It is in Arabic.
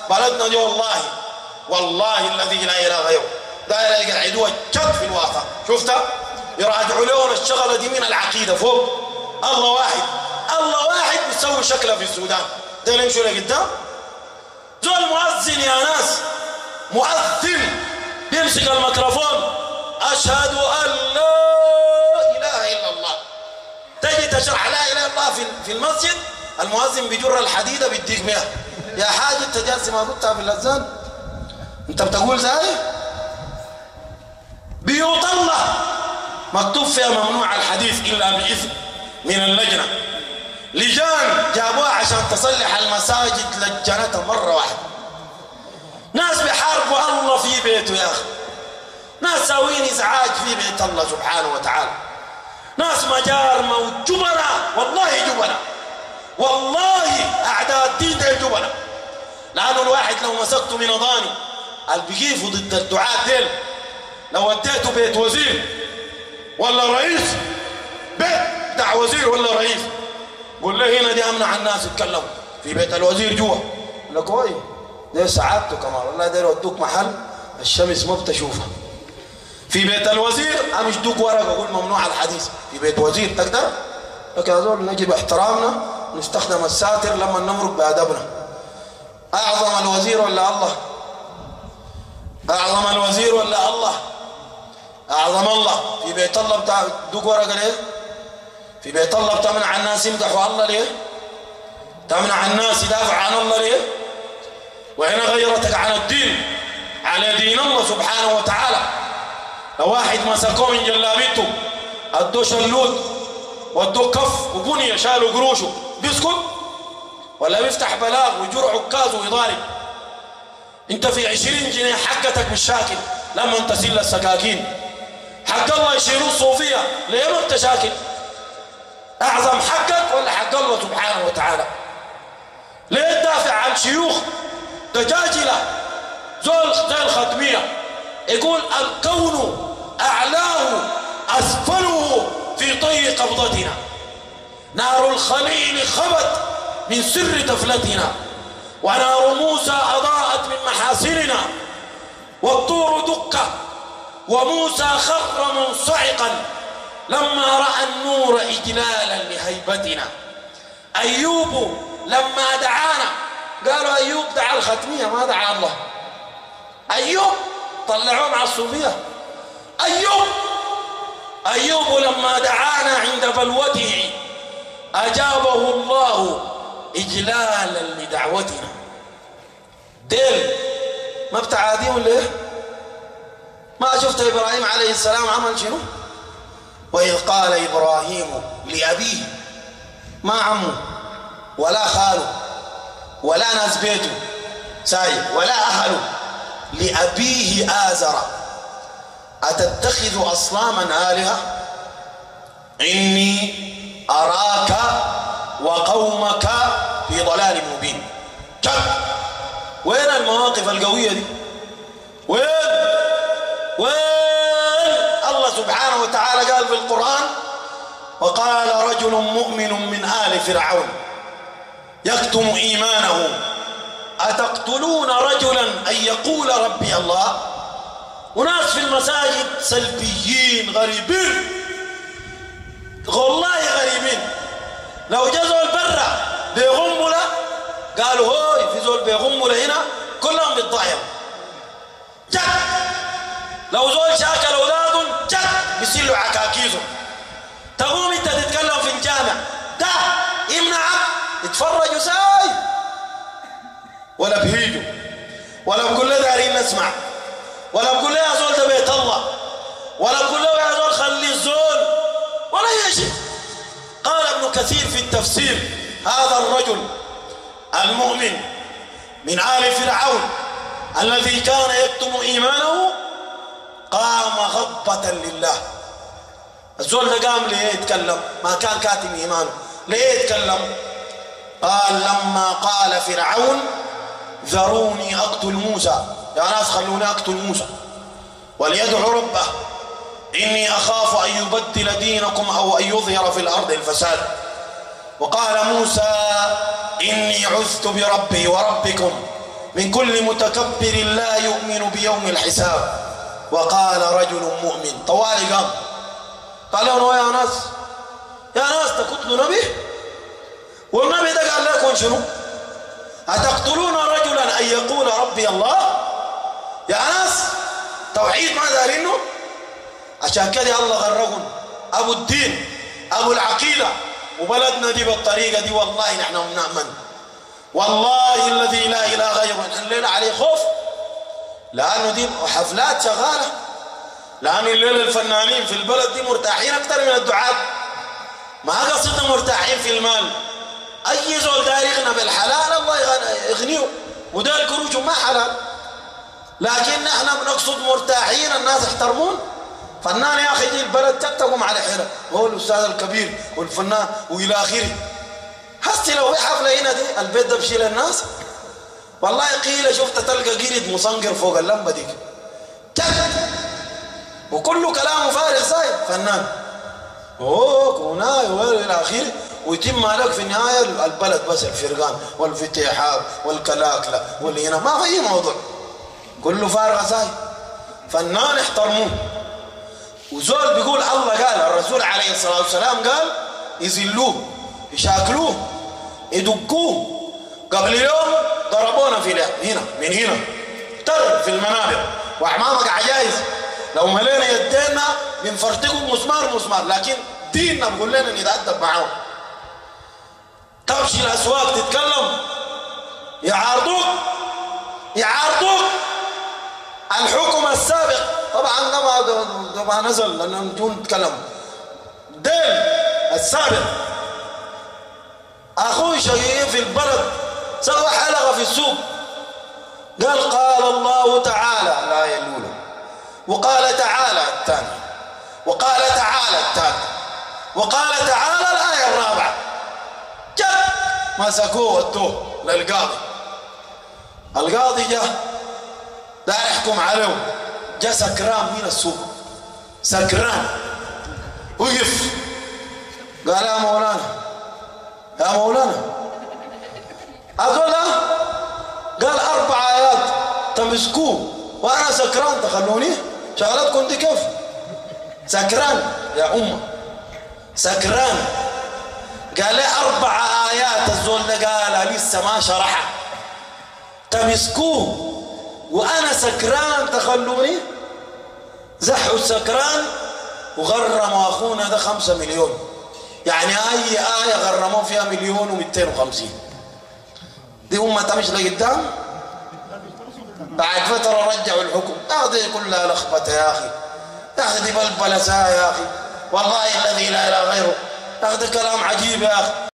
بلدنا دي والله الذي لا اله غيره داير يقعدوها جد في الواقع. شفتها يراجعوا لهم الشغله دي من العقيده فوق. الله واحد بيسوي شكله في السودان. ده اللي يمشوا لقدام زول مؤذن يا ناس، مؤذن بيمسك الميكروفون اشهد ان لا اله الا الله. تجي تشرح لا اله الا الله في المسجد، المؤذن بيجر الحديده بيديك بيها. يا حاج انت جالس ما قلتها في الاذان، انت بتقول زي بيوت الله مكتوب فيها ممنوع الحديث الا باذن من اللجنه. لجان جابوها عشان تصلح المساجد، لجنتها مره واحده. ناس بيحاربوا الله في بيته يا اخي، ناس ساوين ازعاج في بيت الله سبحانه وتعالى، ناس مجارمه وجبنه، والله جبنه، والله اعداء الدين ده جبنه. لانه الواحد لو مسكته من اضاني اللي بيقيفوا ضد الدعاة ديل، لو وديته بيت وزير ولا رئيس، بيت بتاع وزير ولا رئيس، قول له هنا دي امنع الناس يتكلموا في بيت الوزير جوا، يقول لك اوي ده سعادته كمان، والله ده يودوك محل الشمس ما بتشوفها. في بيت الوزير امش دوك ورقه اقول ممنوع الحديث في بيت وزير، تقدر؟ لك يا زول نجي باحترامنا نستخدم الساتر لما نمرق بادبنا. اعظم الوزير ولا الله؟ اعظم الوزير ولا الله؟ اعظم الله. في بيت الله بتاع دوك ورقه ليه؟ في بيت الله بتمنع الناس يمدحوا الله ليه؟ تمنع الناس يدافع عن الله ليه؟ وهنا غيرتك عن الدين، على دين الله سبحانه وتعالى. لو واحد مسكوه من جلابيته ادوه شلوت وادوه كف وبنيه شالوا قروشه، بيسكت ولا بيفتح بلاغ ويجر عكاز ويضارب؟ انت في 20 جنيه حقتك بالشاكل لما انت تسيل السكاكين، حق الله يشيلوه الصوفيه ليه ما انت شاكل؟ اعظم حقك ولا حق الله سبحانه وتعالى؟ ليه تدافع عن شيوخ دجاجله زول زي الختميه يقول الكون اعلاه اسفله في طي قبضتنا، نار الخليل خبت من سر تفلتنا، ونار موسى اضاءت من محاسننا، والطور دك وموسى خر منصعقا لما راى النور اجلالا لهيبتنا. ايوب لما دعانا قالوا ايوب دعا الختميه ما دعا الله. ايوب طلعوه مع الصوفيه. ايوب لما دعانا عند بلوته اجابه الله اجلالا لدعوتنا. ديل ما بتعاديهم ليه؟ ما شفت ابراهيم عليه السلام عمل شنو؟ واذ قال ابراهيم لابيه، ما عمه ولا خاله ولا ناس بيته سايب ولا اهله، لابيه آزر اتتخذ اصناما الهه اني اراك وقومك في ضلال مبين. وين المواقف القويه دي؟ وين الله سبحانه وتعالى قال في القرآن وقال رجل مؤمن من آل فرعون يكتم إيمانه أتقتلون رجلا أن يقول ربي الله؟ وناس في المساجد سلبيين غريبين، والله غريبين. لو جاء زول برا بيغمله قالوا هوي في زول بيغمله هنا كلهم بيتضايقوا جد. لو زول شاكل اولادهم جد بيسيلوا عكاكيزهم. تقوم انت تتكلم في الجامع ده يمنعك يتفرجوا ساي ولا بهيجوا ولا بقول له دارين نسمع ولا بقول له يا زول ده بيت الله ولا بقول له يا زول خلي الزول ولا شيء. قال ابن كثير في التفسير هذا الرجل المؤمن من آل فرعون الذي كان يكتم إيمانه قام غضبة لله. الزول ده قام ليه يتكلم؟ ما كان كاتم إيمانه، ليه يتكلم؟ قال لما قال فرعون ذروني أقتل موسى، يا ناس خلوني أقتل موسى وليدعو ربه إني أخاف أن يبدل دينكم أو أن يظهر في الأرض الفساد. وقال موسى إني عذت بربي وربكم من كل متكبر لا يؤمن بيوم الحساب. وقال رجل مؤمن طوالي قال له يا ناس تقتلوا نبي، والنبي ده قال لكم شنو؟ أتقتلون رجلا أن يقول ربي الله؟ يا ناس توحيد ما دارينه. عشان كده الله غرقهم أبو الدين أبو العقيدة، وبلدنا دي بالطريقة دي والله نحن نأمن، والله الذي لا إله غيره الليلة عليه خوف، لأنه دي حفلات شغالة، لأنه الليلة الفنانين في البلد دي مرتاحين أكثر من الدعاة. ما قصدنا مرتاحين في المال، أي زول داير يغنى بالحلال الله يغنيه، وده القروش ما حلال، لكن نحن بنقصد مرتاحين الناس يحترمون. فنان يا أخي دي البلد تتقم على حرة، هو الأستاذ الكبير والفنان وإلى آخره. حتى لو في حفلة هنا دي البيت ده بشيل الناس، والله قيل شفت تلقى قرد مصنقر فوق اللمبة ديك وكله كلامه فارغ صاير فنان وناي والى اخره، ويتم عليك في النهايه البلد بس الفرقان والفتيحات والكلاكله واللي هنا ما في اي موضوع، كله فارغ صاير. فنان احترموه. وزول بيقول الله قال، الرسول عليه الصلاه والسلام قال يذلوه يشاكلوه يدقوه. قبل يوم ضربونا في هنا من هنا تر في المنابر واعمامك عجايز، لو ملينا يدينا بنفرتقوا مسمار، لكن ديننا بقول لنا نتأدب معاهم. تمشي الاسواق تتكلم يعارضوك الحكم السابق طبعا ما نزل لانهم بدون تكلم دين السابق. اخوي شقيق في البلد سوى حلقه في السوق قال الله تعالى الآية الأولى، وقال تعالى الثانية، وقال تعالى الثالثة، وقال تعالى الآية الرابعة. جد مسكوه ودوه للقاضي. القاضي جاء لا يحكم عليه، جاء سكران من السوق، سكران وقف قال يا مولانا أقول له قال 4 آيات تمسكوه وأنا سكران تخلوني شغلتكم دي كيف؟ سكران يا أمة سكران. قال لي 4 آيات الزول ده قال لسه ما شرحها تمسكوه وأنا سكران تخلوني. زحوا السكران وغرموا أخونا ده 5 مليون، يعني أي آية غرموا فيها 1,250,000. دي أمة تمشي لقدام. بعد فترة رجعوا الحكم. يا أخي كلها لخبطة يا أخي، يا أخي دي بلبلة يا أخي، والله الذي لا إله غيره، يا أخي ده كلام عجيب يا أخي.